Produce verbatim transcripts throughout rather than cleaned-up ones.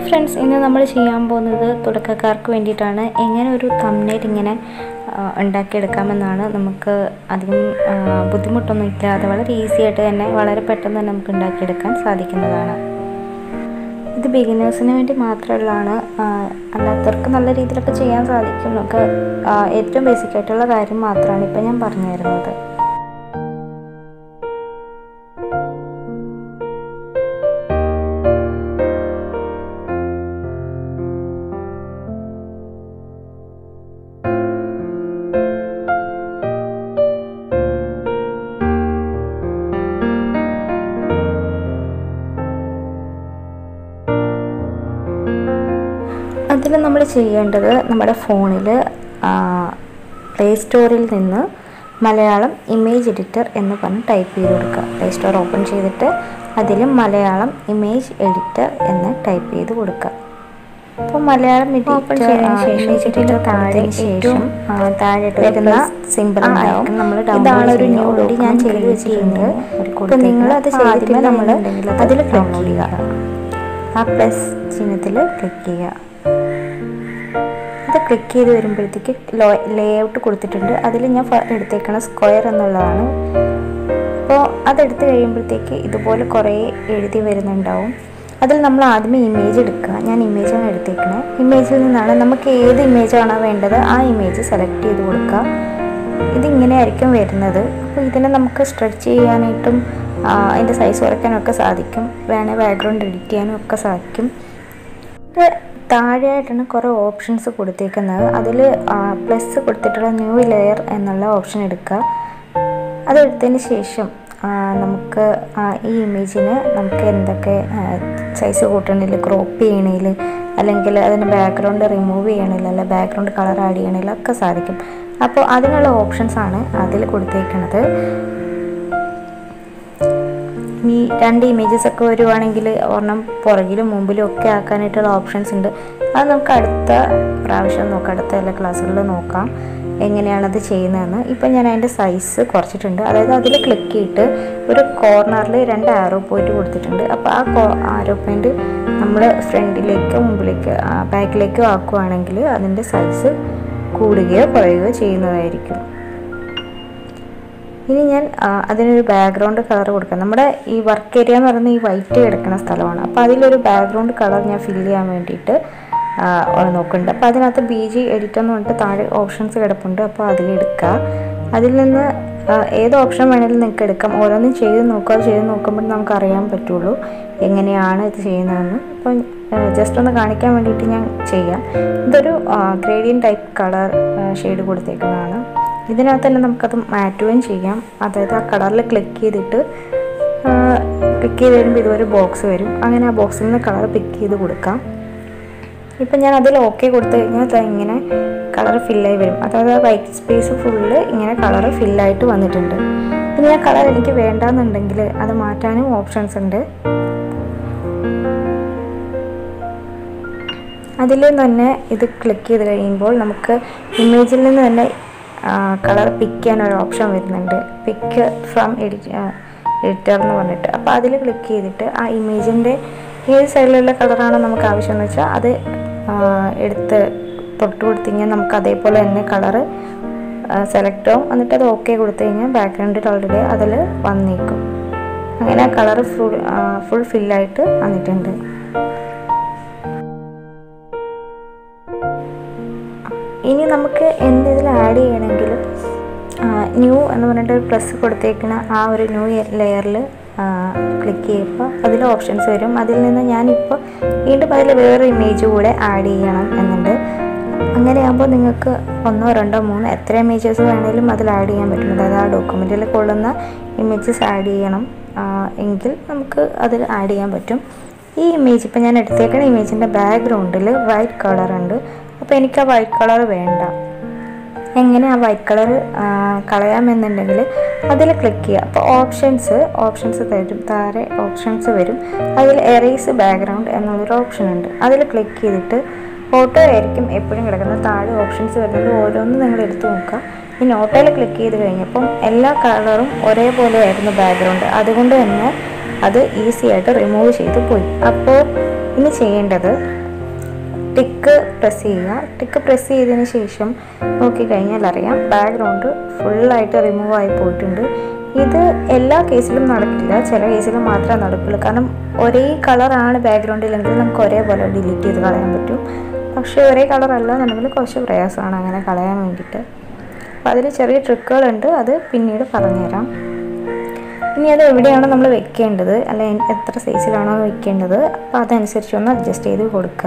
Friends, ഇന്ന് നമ്മൾ ചെയ്യാൻ പോകുന്നത് തുടക്കക്കാർക്ക് വേണ്ടിയിട്ടാണ്. എങ്ങനെ ഒരു തംബ്നെയിൽ ഇങ്ങനെ ഉണ്ടാക്കിയെടുക്കാമെന്നാണ്. നമുക്ക് അധികം ബുദ്ധിമുട്ടൊന്നും ഇല്ലാതെ വളരെ ഈസി ആയിട്ട് തന്നെ വളരെ പെട്ടെന്ന് തന്നെ നമുക്ക് ഉണ്ടാക്കിയെടുക്കാൻ സാധിക്കുന്നതാണ്. ഇത് ബിഗിനേഴ്സിന് വേണ്ടി മാത്രമുള്ളതാണ്. അല്ലാത്തവർക്ക് നല്ല രീതിയിലൊക്കെ ചെയ്യാൻ സാധിക്കും. നമുക്ക് ഏറ്റവും ബേസിക് ആയിട്ടുള്ള കാര്യം മാത്രമാണ് ഇപ്പോൾ ഞാൻ പറഞ്ഞു തരുന്നത്. അതിൽ നമ്മൾ ചെയ്യേണ്ടത്, നമ്മുടെ ഫോണിൽ പ്ലേ സ്റ്റോറിൽ നിന്ന് മലയാളം ഇമേജ് എഡിറ്റർ എന്ന് പറഞ്ഞ് ടൈപ്പ് ചെയ്ത് കൊടുക്കുക. പ്ലേ സ്റ്റോർ ഓപ്പൺ ചെയ്തിട്ട് അതിൽ മലയാളം ഇമേജ് എഡിറ്റർ എന്ന് ടൈപ്പ് ചെയ്ത് കൊടുക്കുക. അപ്പോൾ മലയാളം ഓപ്പൺ ചെയ്തതിന് ശേഷം എഡിറ്റർ താഴെ ശേഷം താഴെ വരുന്ന സിമ്പിൾ ഉണ്ടാവും. നമ്മൾ ഇതാണ് ഒരു ന്യൂ ഓൾറെഡി ഞാൻ ചെയ്ത് വെച്ചിട്ടുണ്ട്. അപ്പോൾ നിങ്ങളത് ചെയ്തിട്ട് നമ്മൾ അതിൽ ഡൗൺലോഡ് ചെയ്യുക. ആ പ്ലസ് ചിഹ്നത്തിൽ ക്ലിക്ക് ചെയ്യുക. ഇത് ക്ലിക്ക് ചെയ്ത് വരുമ്പോഴത്തേക്ക് ലോ ലേ ഔട്ട് കൊടുത്തിട്ടുണ്ട്. അതിൽ ഞാൻ എടുത്തേക്കണ സ്ക്വയർ എന്നുള്ളതാണ്. അപ്പോൾ അതെടുത്ത് കഴിയുമ്പോഴത്തേക്ക് ഇതുപോലെ കുറേ എഴുതി വരുന്നുണ്ടാവും. അതിൽ നമ്മൾ ആദ്യമേ ഇമേജ് എടുക്കുക. ഞാൻ ഇമേജാണ് എടുത്തേക്കണത്. ഇമേജിൽ നിന്നാണ് നമുക്ക് ഏത് ഇമേജാണോ വേണ്ടത് ആ ഇമേജ് സെലക്ട് ചെയ്ത് കൊടുക്കുക. ഇതിങ്ങനെ ആയിരിക്കും വരുന്നത്. അപ്പോൾ ഇതിനെ നമുക്ക് സ്ട്രെച്ച് ചെയ്യാനായിട്ടും അതിൻ്റെ സൈസ് കുറയ്ക്കാനൊക്കെ സാധിക്കും. വേണേൽ ബാക്ക്ഗ്രൗണ്ട് എഡിറ്റ് ചെയ്യാനും ഒക്കെ സാധിക്കും. ഇത് താഴെയായിട്ടാണ് കുറേ ഓപ്ഷൻസ് കൊടുത്തേക്കുന്നത്. അതിൽ പ്ലസ് കൊടുത്തിട്ടുള്ള ന്യൂ ലെയർ എന്നുള്ള ഓപ്ഷൻ എടുക്കുക. അതെടുത്തതിന് ശേഷം നമുക്ക് ഈ ഇമേജിന് നമുക്ക് എന്തൊക്കെ സൈസ് കൂട്ടണമെങ്കിൽ, ക്രോപ്പ് ചെയ്യണമെങ്കിൽ, അല്ലെങ്കിൽ അതിന് ബാക്ക്ഗ്രൗണ്ട് റിമൂവ് ചെയ്യണമെങ്കിൽ, അല്ല ബാക്ക്ഗ്രൗണ്ട് കളർ ആഡ് ചെയ്യണമെങ്കിൽ ഒക്കെ സാധിക്കും. അപ്പോൾ അതിനുള്ള ഓപ്ഷൻസാണ് അതിൽ കൊടുത്തേക്കുന്നത്. ഈ രണ്ട് ഇമേജസ് ഒക്കെ വരുവാണെങ്കിൽ ഒരെണ്ണം പുറകിലും മുമ്പിലും ഒക്കെ ആക്കാനായിട്ടുള്ള ഓപ്ഷൻസ് ഉണ്ട്. അത് നമുക്ക് അടുത്ത പ്രാവശ്യം നോക്കാം, അടുത്ത എല്ലാ ക്ലാസ്സുകളിൽ നോക്കാം എങ്ങനെയാണത് ചെയ്യുന്നതെന്ന്. ഇപ്പം ഞാൻ അതിൻ്റെ സൈസ് കുറച്ചിട്ടുണ്ട്. അതായത് അതിൽ ക്ലിക്ക് ചെയ്തിട്ട് ഒരു കോർണറിൽ രണ്ട് ആരോ പോയിന്റ് കൊടുത്തിട്ടുണ്ട്. അപ്പോൾ ആ കോ ആരോ പോയിന്റ് നമ്മൾ ഫ്രണ്ടിലേക്കോ മുമ്പിലേക്കോ ബാക്കിലേക്കോ ആക്കുകയാണെങ്കിൽ അതിൻ്റെ സൈസ് കൂടുകയോ കുറയുകയോ ചെയ്യുന്നതായിരിക്കും. ഇനി ഞാൻ അതിനൊരു ബാക്ക്ഗ്രൗണ്ട് കളർ കൊടുക്കാം. നമ്മുടെ ഈ വർക്ക് ഏരിയ എന്ന് പറയുന്നത് ഈ വൈറ്റ് കിടക്കുന്ന സ്ഥലമാണ്. അപ്പോൾ അതിലൊരു ബാക്ക്ഗ്രൗണ്ട് കളർ ഞാൻ ഫില്ല് ചെയ്യാൻ വേണ്ടിയിട്ട് നോക്കുന്നുണ്ട്. അപ്പോൾ അതിനകത്ത് ബി ജി എഡിറ്റ് എന്ന് പറഞ്ഞിട്ട് താഴെ ഓപ്ഷൻസ് കിടപ്പുണ്ട്. അപ്പോൾ അതിലെടുക്കുക. അതിൽ നിന്ന് ഏത് ഓപ്ഷൻ വേണമെങ്കിലും നിങ്ങൾക്ക് എടുക്കാം. ഓരോന്നും ചെയ്ത് നോക്കുക. ചെയ്ത് നോക്കുമ്പോൾ നമുക്ക് അറിയാൻ പറ്റുള്ളൂ എങ്ങനെയാണ് ഇത് ചെയ്യുന്നതെന്ന്. അപ്പോൾ ജസ്റ്റ് ഒന്ന് കാണിക്കാൻ വേണ്ടിയിട്ട് ഞാൻ ചെയ്യാം. ഇതൊരു ഗ്രേഡിയൻ ടൈപ്പ് കളർ ഷെയ്ഡ് കൊടുത്തേക്കുന്നതാണ്. ഇതിനകത്ത് തന്നെ നമുക്കത് മാറ്റുകയും ചെയ്യാം. അതായത് ആ കളറിൽ ക്ലിക്ക് ചെയ്തിട്ട് ക്ലിക്ക് ചെയ്ത് വരുമ്പോൾ ഇതുവരെ ബോക്സ് വരും. അങ്ങനെ ആ ബോക്സിൽ നിന്ന് കളർ പിക്ക് ചെയ്ത് കൊടുക്കാം. ഇപ്പം ഞാൻ അതിൽ ഓക്കെ കൊടുത്തു കഴിഞ്ഞാൽ ഇങ്ങനെ കളർ ഫില്ലായി വരും. അതായത് ആ വൈറ്റ് സ്പേസ് ഫുള്ള് ഇങ്ങനെ കളർ ഫില്ലായിട്ട് വന്നിട്ടുണ്ട്. ഇനി ആ കളർ എനിക്ക് വേണ്ടാന്നുണ്ടെങ്കിൽ അത് മാറ്റാനും ഓപ്ഷൻസ് ഉണ്ട്. അതിൽ തന്നെ ഇത് ക്ലിക്ക് ചെയ്ത് കഴിയുമ്പോൾ നമുക്ക് ഇമേജിൽ നിന്ന് തന്നെ കളർ പിക്ക് ചെയ്യാൻ ഒരു ഓപ്ഷൻ വരുന്നുണ്ട്, പിക്ക് ഫ്രം എഡിറ്റ് എഡിറ്റർ എന്ന് പറഞ്ഞിട്ട്. അപ്പോൾ അതിൽ ക്ലിക്ക് ചെയ്തിട്ട് ആ ഇമേജിൻ്റെ ഏത് സൈഡിലുള്ള കളറാണോ നമുക്ക് ആവശ്യമെന്ന് വെച്ചാൽ അത് എടുത്ത് തൊട്ട് കൊടുത്തു കഴിഞ്ഞാൽ നമുക്ക് അതേപോലെ തന്നെ കളറ് സെലക്ട് ആവും. എന്നിട്ട് അത് ഓക്കെ കൊടുത്തു കഴിഞ്ഞാൽ ബാക്ക്ഗ്രൗണ്ടിൽ ഓൾറെഡി അതിൽ വന്നേക്കും. അങ്ങനെ ആ കളറ് ഫുൾ ഫുൾ ഫില്ലായിട്ട് വന്നിട്ടുണ്ട്. ഇനി നമുക്ക് എന്തെങ്കിലും ആഡ് ചെയ്യണമെങ്കിലും ന്യൂ എന്ന് പറഞ്ഞിട്ട് പ്ലസ് കൊടുത്തേക്കുന്ന ആ ഒരു ന്യൂ ലെയറിൽ ക്ലിക്ക് ചെയ്യുമ്പോൾ അതിൽ ഓപ്ഷൻസ് വരും. അതിൽ നിന്ന് ഞാനിപ്പോൾ വീണ്ടും അതിൽ വേറെ ഇമേജ് കൂടെ ആഡ് ചെയ്യണം എന്നുണ്ട്. അങ്ങനെയാകുമ്പോൾ നിങ്ങൾക്ക് ഒന്നോ രണ്ടോ മൂന്നോ എത്ര ഇമേജസ് വേണമെങ്കിലും അതിൽ ആഡ് ചെയ്യാൻ പറ്റും. അതായത് ആ ഡോക്യുമെൻറ്റിൽ കൊള്ളുന്ന ഇമേജസ് ആഡ് ചെയ്യണം എങ്കിൽ നമുക്ക് അതിൽ ആഡ് ചെയ്യാൻ പറ്റും. ഈ ഇമേജ് ഇപ്പോൾ ഞാൻ എടുത്തേക്കുന്ന ഇമേജിൻ്റെ ബാക്ക്ഗ്രൗണ്ടിൽ വൈറ്റ് കളറുണ്ട്. അപ്പോൾ എനിക്ക് ആ വൈറ്റ് കളർ വേണ്ട. എങ്ങനെ ആ വൈറ്റ് കളർ കളയാമെന്നുണ്ടെങ്കിൽ അതിൽ ക്ലിക്ക് ചെയ്യുക. അപ്പോൾ ഓപ്ഷൻസ് ഓപ്ഷൻസ് തരും. താഴെ ഓപ്ഷൻസ് വരും. അതിൽ എറേസ് ബാക്ക്ഗ്രൗണ്ട് എന്നുള്ളൊരു ഓപ്ഷൻ ഉണ്ട്. അതിൽ ക്ലിക്ക് ചെയ്തിട്ട് ഓട്ടോ ആയിരിക്കും എപ്പോഴും കിടക്കുന്നത്. താഴെ ഓപ്ഷൻസ് വരുന്നത് ഓരോന്നും നിങ്ങൾ എടുത്ത് നോക്കുക. ഈ ഓട്ടോയിൽ ക്ലിക്ക് ചെയ്ത് കഴിഞ്ഞപ്പം എല്ലാ കളറും ഒരേപോലെ ആയിരുന്നു ബാക്ക്ഗ്രൗണ്ട്. അതുകൊണ്ട് തന്നെ അത് ഈസി ആയിട്ട് റിമൂവ് ചെയ്ത് പോയി. അപ്പോൾ ഇനി ചെയ്യേണ്ടത് ടിക്ക് പ്രസ് ചെയ്യുക. ടിക്ക് പ്രസ് ചെയ്തതിന് ശേഷം നോക്കിക്കഴിഞ്ഞാൽ അറിയാം ബാക്ക്ഗ്രൗണ്ട് ഫുള്ളായിട്ട് റിമൂവ് ആയി പോയിട്ടുണ്ട്. ഇത് എല്ലാ കേസിലും നടക്കില്ല, ചില കേസിൽ മാത്രമേ നടക്കുള്ളൂ. കാരണം ഒരേ കളറാണ് ബാക്ക്ഗ്രൗണ്ടിലെങ്കിൽ നമുക്ക് ഒരേപോലെ ഡിലീറ്റ് ചെയ്ത് കളയാൻ പറ്റും. പക്ഷേ ഒരേ കളറല്ല എന്നുണ്ടെങ്കിൽ കുറച്ച് പ്രയാസമാണ് അങ്ങനെ കളയാൻ വേണ്ടിയിട്ട്. അപ്പോൾ അതിൽ ചെറിയ ട്രിക്കുകളുണ്ട്, അത് പിന്നീട് പറഞ്ഞുതരാം. ഇനി അത് എവിടെയാണോ നമ്മൾ വെക്കേണ്ടത്, അല്ലെങ്കിൽ എത്ര സൈസിലാണോ വെക്കേണ്ടത്, അപ്പോൾ അതനുസരിച്ച് ഒന്ന് അഡ്ജസ്റ്റ് ചെയ്ത് കൊടുക്കുക.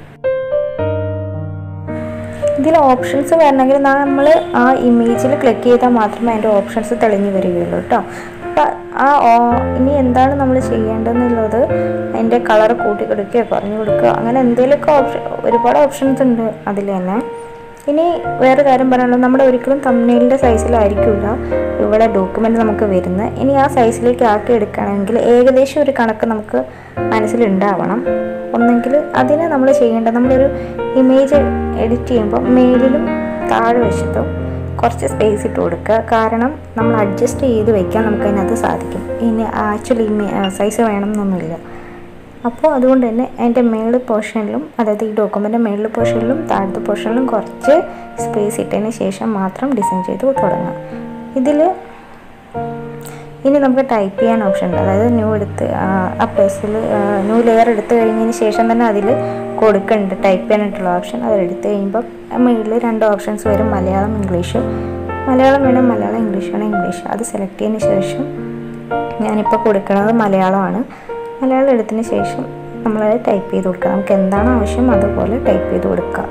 ഇതിൽ ഓപ്ഷൻസ് വരണമെങ്കിൽ നമ്മൾ ആ ഇമേജിൽ ക്ലിക്ക് ചെയ്താൽ മാത്രമേ അതിൻ്റെ ഓപ്ഷൻസ് തെളിഞ്ഞ് വരികയുള്ളൂ കേട്ടോ. അപ്പം ആ ഇനി എന്താണ് നമ്മൾ ചെയ്യേണ്ടതെന്നുള്ളത് അതിൻ്റെ കളർ കൂട്ടി കൊടുക്കുകയോ കുറഞ്ഞു കൊടുക്കുക, അങ്ങനെ എന്തെങ്കിലുമൊക്കെ ഓപ്ഷൻ, ഒരുപാട് ഓപ്ഷൻസ് ഉണ്ട് അതിൽ തന്നെ. ഇനി വേറെ കാര്യം പറയാനുള്ളത്, നമ്മുടെ ഒരിക്കലും തംബ്നെയിലിൻ്റെ സൈസിലായിരിക്കില്ല ഇവിടെ ഡോക്യുമെൻ്റ് നമുക്ക് വരുന്നത്. ഇനി ആ സൈസിലേക്ക് ആക്കി എടുക്കണമെങ്കിൽ ഏകദേശം ഒരു കണക്ക് നമുക്ക് മനസ്സിലുണ്ടാവണം. ഒന്നെങ്കിൽ അതിന് നമ്മൾ ചെയ്യേണ്ടത്, നമ്മളൊരു ഇമേജ് എഡിറ്റ് ചെയ്യുമ്പോൾ മേലിലും താഴെ വശത്തും കുറച്ച് സ്പേസ് ഇട്ട് കൊടുക്കുക. കാരണം നമ്മൾ അഡ്ജസ്റ്റ് ചെയ്ത് വയ്ക്കാൻ നമുക്ക് അതിനകത്ത് സാധിക്കും. ഇനി ആക്ച്വലി ഇമേ സൈസ് വേണം എന്നൊന്നുമില്ല. അപ്പോൾ അതുകൊണ്ട് തന്നെ അതിൻ്റെ മേളിൽ പോർഷനിലും, അതായത് ഈ ഡോക്യുമെൻ്റ് മേളിൽ പോർഷനിലും താഴത്തെ പോർഷനിലും കുറച്ച് സ്പേസ് ഇട്ടതിന് ശേഷം മാത്രം ഡിസൈൻ ചെയ്ത് തുടങ്ങാം. ഇതിൽ ഇനി നമുക്ക് ടൈപ്പ് ചെയ്യാൻ ഓപ്ഷൻ ഉണ്ട്. അതായത് ന്യൂ എടുത്ത് ആ പ്ലേസിൽ ന്യൂ ലെയർ എടുത്ത് കഴിഞ്ഞതിന് ശേഷം തന്നെ അതിൽ കൊടുക്കുന്നുണ്ട് ടൈപ്പ് ചെയ്യാനായിട്ടുള്ള ഓപ്ഷൻ. അതെടുത്ത് കഴിയുമ്പോൾ മേളിൽ രണ്ട് ഓപ്ഷൻസ് വരും, മലയാളം ഇംഗ്ലീഷ്. മലയാളം വേണം മലയാളം, ഇംഗ്ലീഷ് വേണം ഇംഗ്ലീഷ്. അത് സെലക്ട് ചെയ്തതിന് ശേഷം ഞാനിപ്പോൾ കൊടുക്കുന്നത് മലയാളമാണ്. മലയാളം എടുത്തതിന് ശേഷം നമ്മളത് ടൈപ്പ് ചെയ്ത് കൊടുക്കുക. നമുക്ക് എന്താണ് ആവശ്യം അതുപോലെ ടൈപ്പ് ചെയ്ത് കൊടുക്കുക.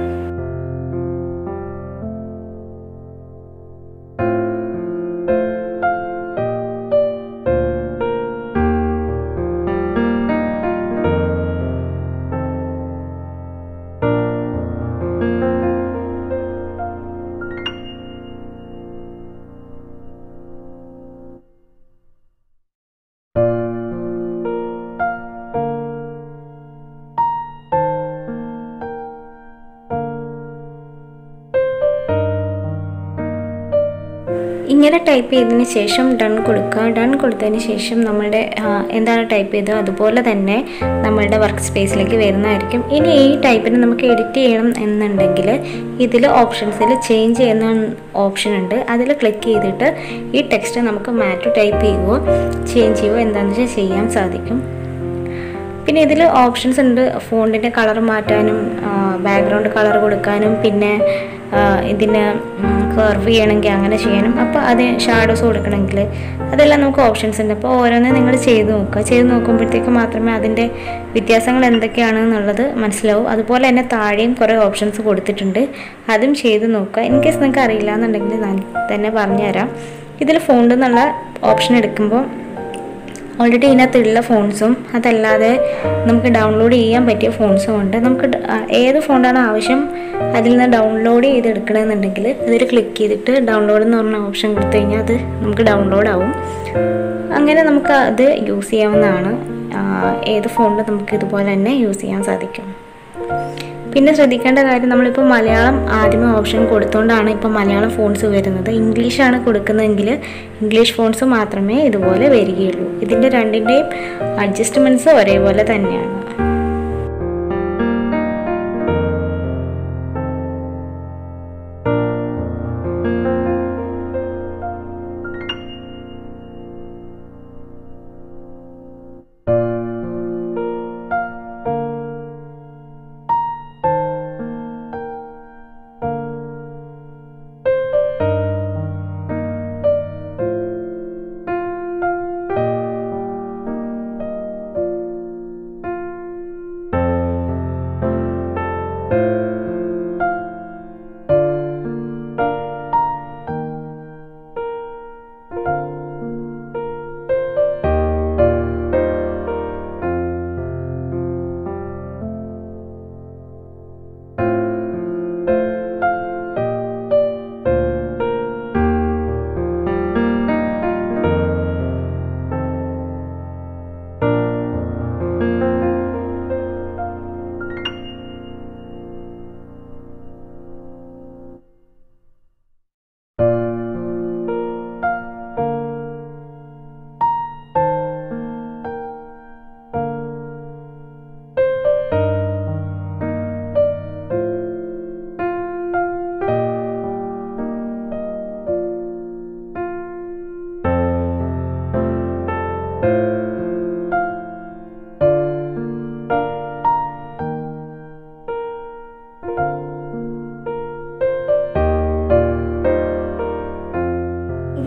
ഇങ്ങനെ ടൈപ്പ് ചെയ്തതിന് ശേഷം ഡൺ കൊടുക്കുക. ഡൺ കൊടുത്തതിന് ശേഷം നമ്മളുടെ എന്താണ് ടൈപ്പ് ചെയ്തത് അതുപോലെ തന്നെ നമ്മളുടെ വർക്ക് സ്പേസിലേക്ക് വരുന്നതായിരിക്കും. ഇനി ഈ ടൈപ്പിന് നമുക്ക് എഡിറ്റ് ചെയ്യണം എന്നുണ്ടെങ്കിൽ ഇതിൽ ഓപ്ഷൻസിൽ ചേഞ്ച് ചെയ്യുന്ന ഓപ്ഷൻ ഉണ്ട്. അതിൽ ക്ലിക്ക് ചെയ്തിട്ട് ഈ ടെക്സ്റ്റ് നമുക്ക് മാറ്റ് ടൈപ്പ് ചെയ്യുകയോ ചേഞ്ച് ചെയ്യുകയോ എന്താണെന്ന് വെച്ചാൽ ചെയ്യാൻ സാധിക്കും. പിന്നെ ഇതിൽ ഓപ്ഷൻസ് ഉണ്ട്, ഫോണ്ടിൻ്റെ കളർ മാറ്റാനും ബാക്ക്ഗ്രൗണ്ട് കളർ കൊടുക്കാനും പിന്നെ ഇതിന് കർവ് ചെയ്യണമെങ്കിൽ അങ്ങനെ ചെയ്യാനും. അപ്പോൾ അത് ഷാഡോസ് കൊടുക്കണമെങ്കിൽ അതെല്ലാം നമുക്ക് ഓപ്ഷൻസ് ഉണ്ട്. അപ്പോൾ ഓരോന്നും നിങ്ങൾ ചെയ്ത് നോക്കുക. ചെയ്ത് നോക്കുമ്പോഴത്തേക്ക് മാത്രമേ അതിൻ്റെ വ്യത്യാസങ്ങൾ എന്തൊക്കെയാണെന്നുള്ളത് മനസ്സിലാവും. അതുപോലെ തന്നെ താഴെയും കുറേ ഓപ്ഷൻസ് കൊടുത്തിട്ടുണ്ട്, അതും ചെയ്ത് നോക്കുക. ഇൻ കേസ് നിങ്ങൾക്ക് അറിയില്ല എന്നുണ്ടെങ്കിൽ ഞാൻ തന്നെ പറഞ്ഞുതരാം. ഇതിൽ ഫോണ്ട് എന്നുള്ള ഓപ്ഷൻ എടുക്കുമ്പോൾ ഓൾറെഡി ഇതിനകത്തുള്ള ഫോൺസും അതല്ലാതെ നമുക്ക് ഡൗൺലോഡ് ചെയ്യാൻ പറ്റിയ ഫോൺസും ഉണ്ട്. നമുക്ക് ഏത് ഫോണ്ടാണ് ആവശ്യം അതിൽ നിന്ന് ഡൗൺലോഡ് ചെയ്ത് എടുക്കണമെന്നുണ്ടെങ്കിൽ അതിൽ ക്ലിക്ക് ചെയ്തിട്ട് ഡൗൺലോഡ് എന്ന് പറഞ്ഞ ഓപ്ഷൻ കൊടുത്തു കഴിഞ്ഞാൽ അത് നമുക്ക് ഡൗൺലോഡ് ആവും. അങ്ങനെ നമുക്ക് അത് യൂസ് ചെയ്യാവുന്നതാണ്. ഏത് ഫോണ്ട് നമുക്ക് ഇതുപോലെ തന്നെ യൂസ് ചെയ്യാൻ സാധിക്കും. പിന്നെ ശ്രദ്ധിക്കേണ്ട കാര്യം, നമ്മളിപ്പോൾ മലയാളം ആദ്യമേ ഓപ്ഷൻ കൊടുത്തുകൊണ്ടാണ് ഇപ്പോൾ മലയാളം ഫോൺസ് വരുന്നത്. ഇംഗ്ലീഷാണ് കൊടുക്കുന്നതെങ്കിൽ ഇംഗ്ലീഷ് ഫോൺസ് മാത്രമേ ഇതുപോലെ വരികയുള്ളൂ. ഇതിൻ്റെ രണ്ടിൻ്റെയും അഡ്ജസ്റ്റ്മെൻറ്റ്സ് ഒരേപോലെ തന്നെയാണ്.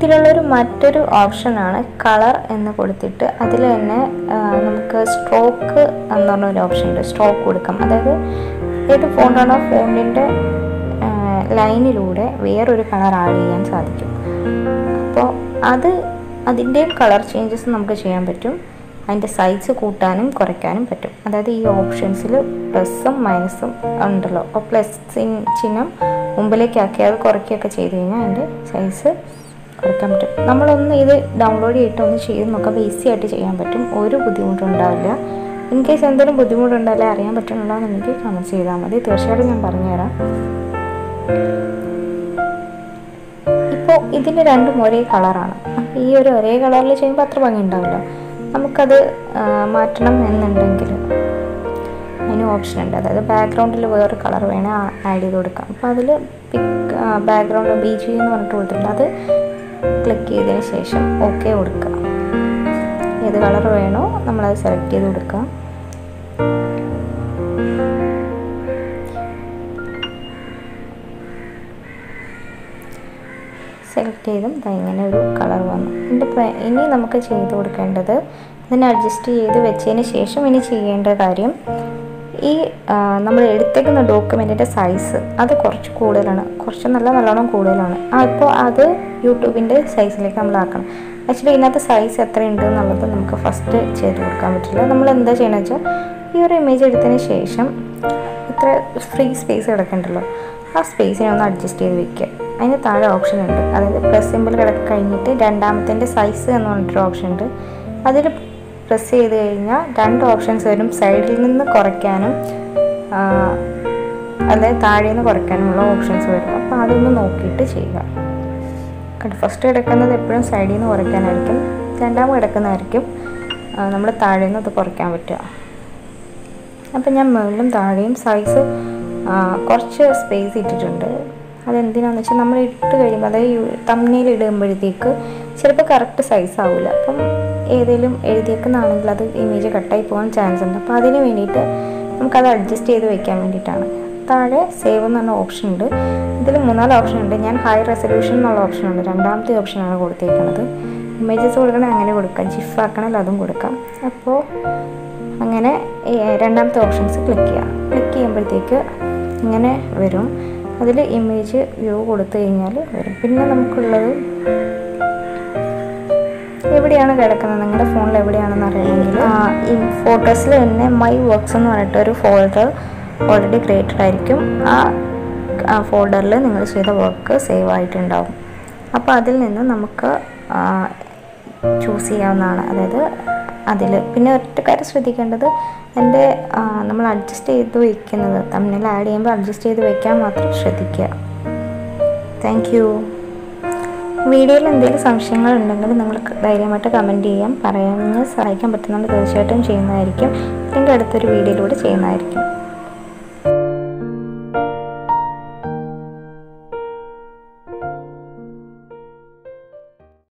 ഇതിലുള്ളൊരു മറ്റൊരു ഓപ്ഷനാണ് കളർ എന്ന് കൊടുത്തിട്ട് അതിൽ തന്നെ നമുക്ക് സ്ട്രോക്ക് എന്ന് പറഞ്ഞൊരു ഓപ്ഷൻ ഉണ്ട്. സ്ട്രോക്ക് കൊടുക്കാം, അതായത് ഏത് ഫോണ്ടാണോ ഫോണ്ടിൻ്റെ ലൈനിലൂടെ വേറൊരു കളർ ആഡ് ചെയ്യാൻ സാധിക്കും. അപ്പോൾ അത് അതിൻ്റെയും കളർ ചേഞ്ചസ് നമുക്ക് ചെയ്യാൻ പറ്റും. അതിൻ്റെ സൈസ് കൂട്ടാനും കുറയ്ക്കാനും പറ്റും. അതായത് ഈ ഓപ്ഷൻസിൽ പ്ലസ്സും മൈനസും ഉണ്ടല്ലോ, അപ്പോൾ പ്ലസ് ചിഹ്നം മുമ്പിലേക്കാക്കി അത് കുറയ്ക്കുകയൊക്കെ ചെയ്ത് കഴിഞ്ഞാൽ അതിൻ്റെ സൈസ് കുറയ്ക്കാൻ പറ്റും. നമ്മളൊന്ന് ഇത് ഡൗൺലോഡ് ചെയ്തിട്ട് ഒന്ന് ചെയ്ത് നോക്കാം, ഈസി ആയിട്ട് ചെയ്യാൻ പറ്റും, ഒരു ബുദ്ധിമുട്ടും ഉണ്ടാവില്ല. ഇൻ കേസ് എന്തെങ്കിലും ബുദ്ധിമുട്ടുണ്ടായാലേ അറിയാൻ പറ്റുന്നുണ്ടോ എന്ന് എനിക്ക് കമൻറ്റ് ചെയ്താൽ മതി, തീർച്ചയായിട്ടും ഞാൻ പറഞ്ഞുതരാം. ഇപ്പോൾ ഇതിന് രണ്ടും ഒരേ കളറാണ്. അപ്പോൾ ഈ ഒരു ഒരേ കളറിൽ ചെയ്യുമ്പോൾ അത്ര ഭംഗി ഉണ്ടാവില്ല. നമുക്കത് മാറ്റണം എന്നുണ്ടെങ്കിൽ അതിന് ഓപ്ഷൻ ഉണ്ട്. അതായത് ബാക്ക്ഗ്രൗണ്ടിൽ വേറൊരു കളർ വേണേൽ ആഡ് ചെയ്ത് കൊടുക്കാം. അപ്പോൾ അതിൽ പിക്ക് ബാക്ക്ഗ്രൗണ്ട് ബി ജി എന്ന് പറഞ്ഞിട്ട് കൊടുത്തിട്ടുണ്ട്. അത് ക്ലിക്ക് ചെയ്തതിന് ശേഷം ഓക്കെ കൊടുക്കുക. ഏത് കളർ വേണോ നമ്മളത് സെലക്ട് ചെയ്ത് കൊടുക്കുക. സെലക്ട് ചെയ്തും ഇങ്ങനെ ഒരു കളർ വന്നു. ഇതിൻ്റെ ഇനി നമുക്ക് ചെയ്ത് കൊടുക്കേണ്ടത് ഇതിനെ അഡ്ജസ്റ്റ് ചെയ്ത് വെച്ചതിന് ശേഷം ഇനി ചെയ്യേണ്ട കാര്യം, ഈ നമ്മൾ എടുത്തേക്കുന്ന ഡോക്യുമെൻറ്റിൻ്റെ സൈസ് അത് കുറച്ച് കൂടുതലാണ്, കുറച്ച് നല്ല നല്ലോണം കൂടുതലാണ്. അപ്പോൾ അത് യൂട്യൂബിൻ്റെ സൈസിലേക്ക് നമ്മളാക്കണം. ആക്ച്വലി ഇതിനകത്ത് സൈസ് എത്ര ഉണ്ട് എന്നുള്ളത് നമുക്ക് ഫസ്റ്റ് ചെയ്ത് കൊടുക്കാൻ പറ്റില്ല. നമ്മൾ എന്താ ചെയ്യണമെന്ന് വെച്ചാൽ ഈ ഒരു ഇമേജ് എടുത്തതിന് ശേഷം ഇത്ര ഫ്രീ സ്പേസ് കിടക്കണ്ടല്ലോ, ആ സ്പേസിനെ ഒന്ന് അഡ്ജസ്റ്റ് ചെയ്ത് വെക്കുക. അതിന് താഴെ ഓപ്ഷൻ ഉണ്ട്, അതായത് പ്ലസ് സിമ്പിൾ കിടക്കി കഴിഞ്ഞിട്ട് രണ്ടാമത്തെ സൈസ് എന്ന് പറഞ്ഞിട്ടൊരു ഓപ്ഷൻ ഉണ്ട്. അതിൽ പ്രസ് ചെയ്ത് കഴിഞ്ഞാൽ രണ്ട് ഓപ്ഷൻസ് വരും, സൈഡിൽ നിന്ന് കുറയ്ക്കാനും അതായത് താഴെ നിന്ന് കുറയ്ക്കാനുമുള്ള ഓപ്ഷൻസ് വരും. അപ്പോൾ അതൊന്ന് നോക്കിയിട്ട് ചെയ്യുക. കണ്ടു, ഫസ്റ്റ് കിടക്കുന്നത് എപ്പോഴും സൈഡിൽ നിന്ന് കുറയ്ക്കാനായിരിക്കും, രണ്ടാമത് കിടക്കുന്നതായിരിക്കും നമ്മൾ താഴെ നിന്ന് അത് കുറയ്ക്കാൻ പറ്റുക. അപ്പം ഞാൻ മുകളിലും താഴെയും സൈസ് കുറച്ച് സ്പേസ് ഇട്ടിട്ടുണ്ട്. അതെന്തിനാണെന്ന് വെച്ചാൽ നമ്മൾ ഇട്ട് കഴിയുമ്പോൾ അതായത് തമ്മിൽ ഇടുമ്പോഴത്തേക്ക് ചിലപ്പോൾ കറക്റ്റ് സൈസ് ആവില്ല. അപ്പം ഏതെങ്കിലും എഴുതിയേക്കുന്നതാണെങ്കിൽ അത് ഇമേജ് കട്ടായി പോകാൻ ചാൻസ് ഉണ്ട്. അപ്പോൾ അതിന് വേണ്ടിയിട്ട് നമുക്കത് അഡ്ജസ്റ്റ് ചെയ്ത് വെക്കാൻ വേണ്ടിയിട്ടാണ്. താഴെ സേവ് എന്ന് പറഞ്ഞ ഓപ്ഷൻ ഉണ്ട്. ഇതിൽ മൂന്നാല് ഓപ്ഷൻ ഉണ്ട്. ഞാൻ ഹൈ റെസൊല്യൂഷൻ എന്നുള്ള ഓപ്ഷൻ ഉണ്ട്, രണ്ടാമത്തെ ഓപ്ഷനാണ് കൊടുത്തേക്കുന്നത്. ഇമേജസ് കൊടുക്കണേ അങ്ങനെ കൊടുക്കാം, ജിഫ് ആക്കണമെങ്കിൽ അതും കൊടുക്കാം. അപ്പോൾ അങ്ങനെ രണ്ടാമത്തെ ഓപ്ഷൻസ് ക്ലിക്ക് ചെയ്യാം. ക്ലിക്ക് ചെയ്യുമ്പോഴത്തേക്ക് ഇങ്ങനെ വരും. അതിൽ ഇമേജ് വ്യൂ കൊടുത്തു കഴിഞ്ഞാൽ വരും. പിന്നെ നമുക്കുള്ളത് എവിടെയാണ് കിടക്കുന്നത്, നിങ്ങളുടെ ഫോണിൽ എവിടെയാണെന്ന് അറിയണമെങ്കിൽ ഈ ഫോട്ടോസിൽ തന്നെ മൈ വർക്ക്സ് എന്ന് പറഞ്ഞിട്ടൊരു ഫോൾഡർ ഓൾറെഡി ക്രിയേറ്റഡ് ആയിരിക്കും. ആ ഫോൾഡറിൽ നിങ്ങൾ ചെയ്ത വർക്ക് സേവ് ആയിട്ടുണ്ടാവും. അപ്പോൾ അതിൽ നിന്ന് നമുക്ക് ചൂസ് ചെയ്യാവുന്നതാണ്. അതായത് അതിൽ പിന്നെ ഒറ്റ കാര്യം ശ്രദ്ധിക്കേണ്ടത്, എൻ്റെ നമ്മൾ അഡ്ജസ്റ്റ് ചെയ്ത് വയ്ക്കുന്നത് തമ്മിൽ ആഡ് ചെയ്യുമ്പോൾ അഡ്ജസ്റ്റ് ചെയ്ത് വയ്ക്കാൻ മാത്രം ശ്രദ്ധിക്കുക. Thank you. വീഡിയോയിൽ എന്തെങ്കിലും സംശയങ്ങൾ ഉണ്ടെങ്കിൽ നിങ്ങൾ ധൈര്യമായിട്ട് കമൻറ്റ് ചെയ്യാം. പറയാൻ സഹായിക്കാൻ പറ്റുന്നത് തീർച്ചയായിട്ടും ചെയ്യുന്നതായിരിക്കും. അല്ലെങ്കിൽ അടുത്തൊരു വീഡിയോയിലൂടെ ചെയ്യുന്നതായിരിക്കും.